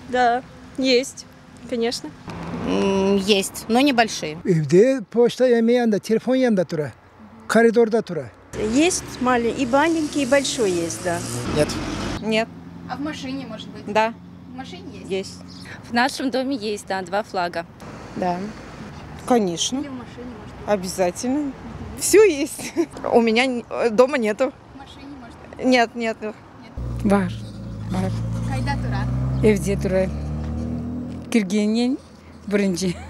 Да, есть, конечно. Есть, но небольшие. Evde posta yemeği yanında, telefon yanında tura. Koridorda tura. Есть маленький, и маленький, и большой есть, да. Нет. Нет. А в машине, может быть? Да, В машине есть? есть. В нашем доме есть, да, 2 флага. Да. Конечно. Или в машине, может быть? Обязательно. Все есть. У меня дома нету. В машине, может быть? Нет, нет. Var. Var. Кайда тура? Evde durar. Kirgenyen birinci.